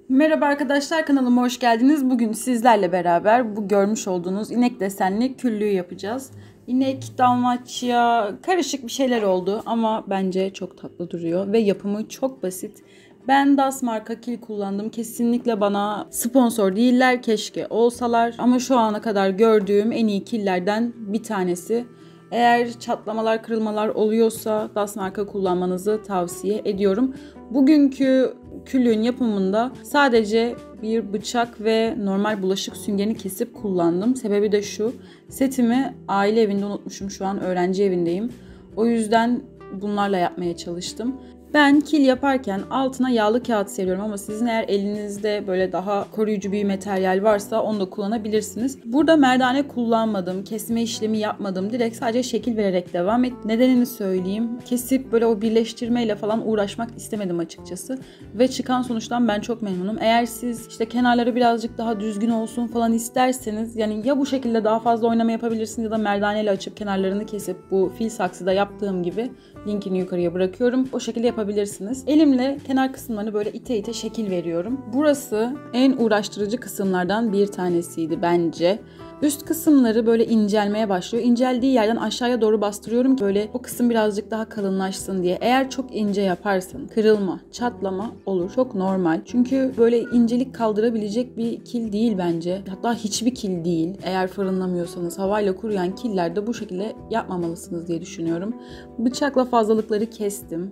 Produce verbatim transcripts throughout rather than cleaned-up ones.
Merhaba arkadaşlar, kanalıma hoş geldiniz. Bugün sizlerle beraber bu görmüş olduğunuz inek desenli küllüğü yapacağız. İnek, dalmaçya, karışık bir şeyler oldu ama bence çok tatlı duruyor ve yapımı çok basit. Ben Das marka kil kullandım. Kesinlikle bana sponsor değiller, keşke olsalar. Ama şu ana kadar gördüğüm en iyi killerden bir tanesi. Eğer çatlamalar, kırılmalar oluyorsa Das marka kullanmanızı tavsiye ediyorum. Bugünkü küllüğün yapımında sadece bir bıçak ve normal bulaşık süngerini kesip kullandım. Sebebi de şu: setimi aile evinde unutmuşum, şu an öğrenci evindeyim. O yüzden bunlarla yapmaya çalıştım. Ben kil yaparken altına yağlı kağıt seriyorum ama sizin eğer elinizde böyle daha koruyucu bir materyal varsa onu da kullanabilirsiniz. Burada merdane kullanmadım, kesme işlemi yapmadım. Direkt sadece şekil vererek devam et. Nedenini söyleyeyim. Kesip böyle o birleştirmeyle falan uğraşmak istemedim açıkçası. Ve çıkan sonuçtan ben çok memnunum. Eğer siz işte kenarları birazcık daha düzgün olsun falan isterseniz, yani ya bu şekilde daha fazla oynama yapabilirsiniz ya da merdaneyle açıp kenarlarını kesip bu fil saksıda yaptığım gibi, linkini yukarıya bırakıyorum, o şekilde yapabilirsiniz. Elimle kenar kısımlarını böyle ite ite şekil veriyorum. Burası en uğraştırıcı kısımlardan bir tanesiydi bence. Üst kısımları böyle incelmeye başlıyor. İnceldiği yerden aşağıya doğru bastırıyorum ki böyle o kısım birazcık daha kalınlaşsın diye. Eğer çok ince yaparsan kırılma, çatlama olur. Çok normal. Çünkü böyle incelik kaldırabilecek bir kil değil bence. Hatta hiçbir kil değil. Eğer fırınlamıyorsanız, havayla kuruyan killerde bu şekilde yapmamalısınız diye düşünüyorum. Bıçakla fazlalıkları kestim.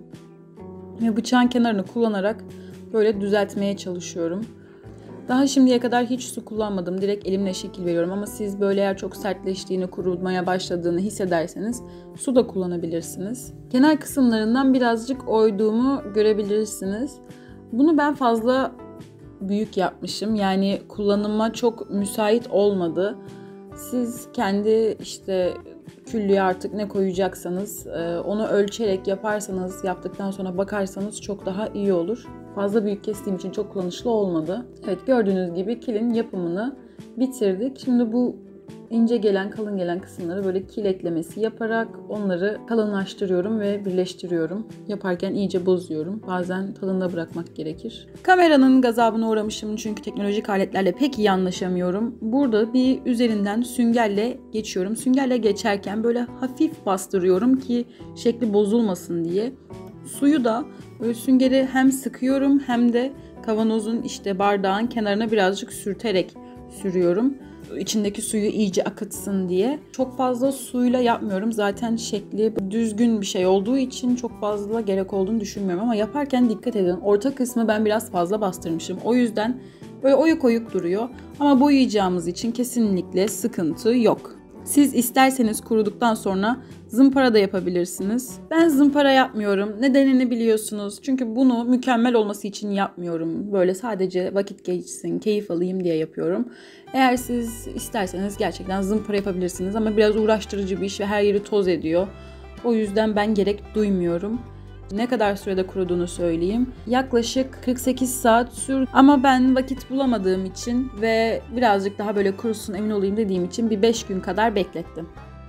Ve bıçağın kenarını kullanarak böyle düzeltmeye çalışıyorum. Daha şimdiye kadar hiç su kullanmadım. Direkt elimle şekil veriyorum ama siz böyle eğer çok sertleştiğini, kurulmaya başladığını hissederseniz su da kullanabilirsiniz. Kenar kısımlarından birazcık oyduğumu görebilirsiniz. Bunu ben fazla büyük yapmışım. Yani kullanıma çok müsait olmadı. Siz kendi işte küllüğe artık ne koyacaksanız onu ölçerek yaparsanız, yaptıktan sonra bakarsanız çok daha iyi olur. Fazla büyük kestiğim için çok kullanışlı olmadı. Evet, gördüğünüz gibi kilin yapımını bitirdik. Şimdi bu ince gelen, kalın gelen kısımları böyle kil eklemesi yaparak onları kalınlaştırıyorum ve birleştiriyorum. Yaparken iyice bozuyorum. Bazen tadında bırakmak gerekir. Kameranın gazabına uğramışım çünkü teknolojik aletlerle pek iyi anlaşamıyorum. Burada bir üzerinden süngerle geçiyorum. Süngerle geçerken böyle hafif bastırıyorum ki şekli bozulmasın diye. Suyu da böyle süngeri hem sıkıyorum hem de kavanozun işte bardağın kenarına birazcık sürterek sürüyorum. İçindeki suyu iyice akıtsın diye. Çok fazla suyla yapmıyorum. Zaten şekli düzgün bir şey olduğu için çok fazla gerek olduğunu düşünmüyorum ama yaparken dikkat edin. Orta kısmı ben biraz fazla bastırmışım. O yüzden böyle oyuk oyuk duruyor. Ama boyayacağımız için kesinlikle sıkıntı yok. Siz isterseniz kuruduktan sonra zımpara da yapabilirsiniz. Ben zımpara yapmıyorum. Nedenini biliyorsunuz. Çünkü bunu mükemmel olması için yapmıyorum. Böyle sadece vakit geçsin, keyif alayım diye yapıyorum. Eğer siz isterseniz gerçekten zımpara yapabilirsiniz ama biraz uğraştırıcı bir iş ve her yeri toz ediyor. O yüzden ben gerek duymuyorum. Ne kadar sürede kuruduğunu söyleyeyim. Yaklaşık kırk sekiz saat sürdü ama ben vakit bulamadığım için ve birazcık daha böyle kurusun emin olayım dediğim için bir beş gün kadar beklettim.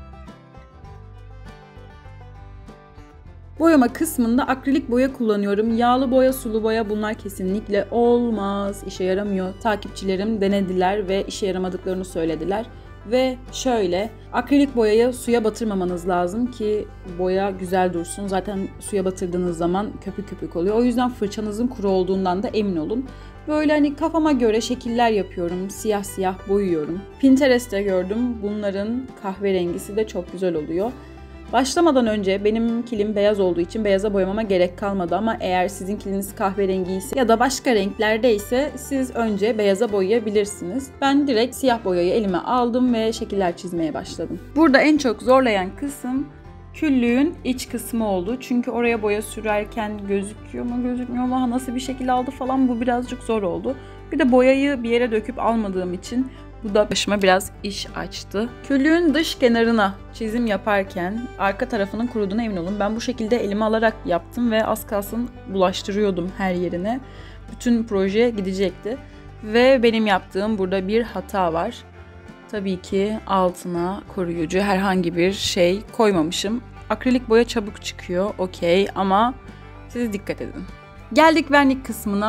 Boyama kısmında akrilik boya kullanıyorum. Yağlı boya, sulu boya bunlar kesinlikle olmaz. İşe yaramıyor. Takipçilerim denediler ve işe yaramadıklarını söylediler. Ve şöyle, akrilik boyayı suya batırmamanız lazım ki boya güzel dursun. Zaten suya batırdığınız zaman köpük köpük oluyor. O yüzden fırçanızın kuru olduğundan da emin olun. Böyle hani kafama göre şekiller yapıyorum. Siyah siyah boyuyorum. Pinterest'te gördüm. Bunların kahverengisi de çok güzel oluyor. Başlamadan önce benim kilim beyaz olduğu için beyaza boyamama gerek kalmadı ama eğer sizin kiliniz kahverengi ise ya da başka renklerde ise siz önce beyaza boyayabilirsiniz. Ben direkt siyah boyayı elime aldım ve şekiller çizmeye başladım. Burada en çok zorlayan kısım küllüğün iç kısmı oldu. Çünkü oraya boya sürerken gözüküyor mu gözükmüyor mu, nasıl bir şekil aldı falan, bu birazcık zor oldu. Bir de boyayı bir yere döküp almadığım için bu da başıma biraz iş açtı. Küllüğün dış kenarına çizim yaparken arka tarafının kuruduğuna emin olun. Ben bu şekilde elime alarak yaptım ve az kalsın bulaştırıyordum her yerine. Bütün proje gidecekti. Ve benim yaptığım burada bir hata var. Tabii ki altına koruyucu herhangi bir şey koymamışım. Akrilik boya çabuk çıkıyor, okey, ama siz dikkat edin. Geldik vernik kısmına.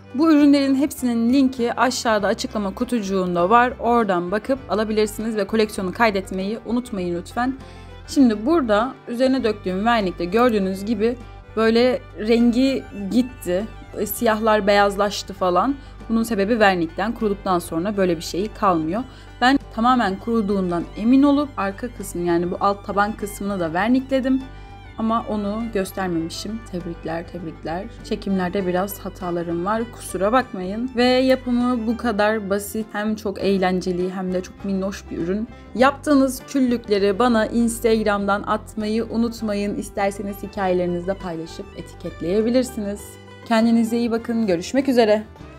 Bu ürünlerin hepsinin linki aşağıda açıklama kutucuğunda var. Oradan bakıp alabilirsiniz ve koleksiyonu kaydetmeyi unutmayın lütfen. Şimdi burada üzerine döktüğüm vernikte gördüğünüz gibi böyle rengi gitti. Siyahlar beyazlaştı falan. Bunun sebebi vernikten. Kuruduktan sonra böyle bir şey kalmıyor. Ben tamamen kuruduğundan emin olup arka kısmı, yani bu alt taban kısmını da vernikledim. Ama onu göstermemişim. Tebrikler, tebrikler. Çekimlerde biraz hatalarım var. Kusura bakmayın. Ve yapımı bu kadar basit. Hem çok eğlenceli hem de çok minnoş bir ürün. Yaptığınız küllükleri bana Instagram'dan atmayı unutmayın. İsterseniz hikayelerinizde paylaşıp etiketleyebilirsiniz. Kendinize iyi bakın. Görüşmek üzere.